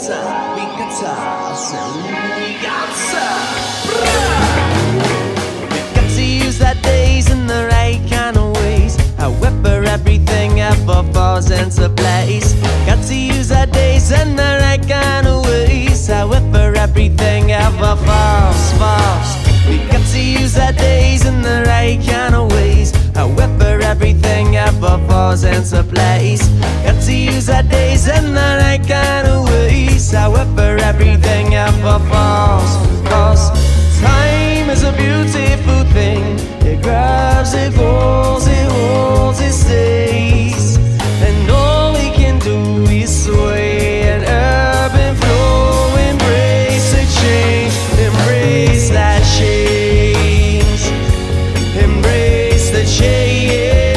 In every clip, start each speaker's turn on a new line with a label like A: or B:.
A: to use our days in the right kind of ways. However, everything ever falls into place. Got to use our days in the right kind of ways. However, everything ever falls. We got to use our days in the right kind of ways. However, everything ever falls into place. Got to use our days in the right kind of ways. However, everything ever falls. Time is a beautiful thing. It grabs, it goes, it holds, it stays. And all we can do is sway and ebb and flow. Embrace the change, embrace that change. Embrace the change,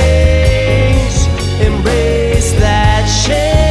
A: embrace that change.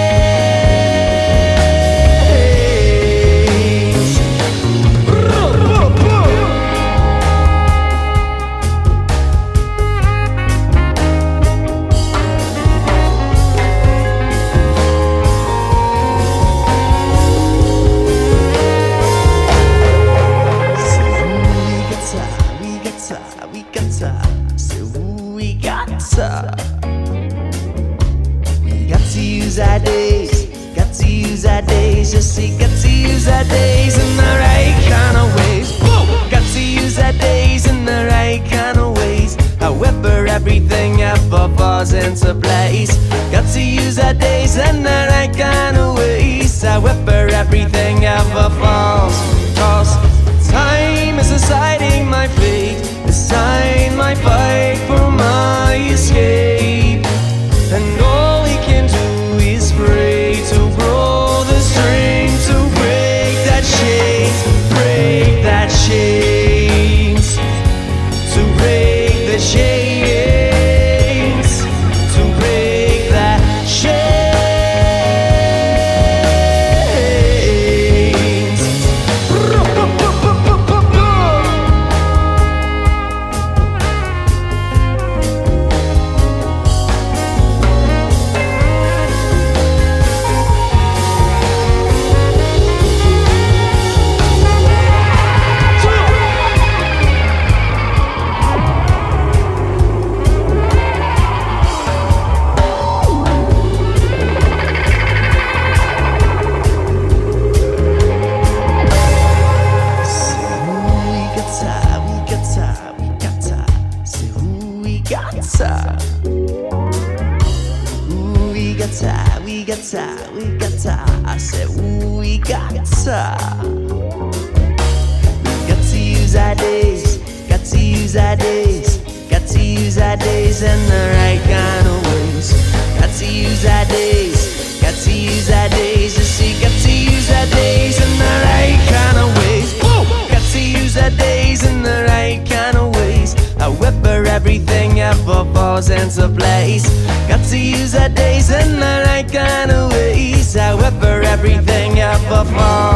A: We got to use our days, got to use our days. You see, got to use our days in the right kind of ways. Got to use our days in the right kind of ways. However, everything ever falls into place. Got to use our days in the right kind of ways. However, everything ever falls. Time is deciding my fate. It's time my fight for my escape. And all we can do is pray to grow the strength to break that chains, break that chains, to break the chains, to break that chains. We got I said, ooh, we got to use our days, got to use our days, got to use our days in the right kind of ways. Got to use our days, got to use our days. You see, got to use our days in the right kind of ways. Got to use our days in the right kind of ways. However, everything ever falls into place. Got to use our days in the right kind of ways. However, everything ever falls.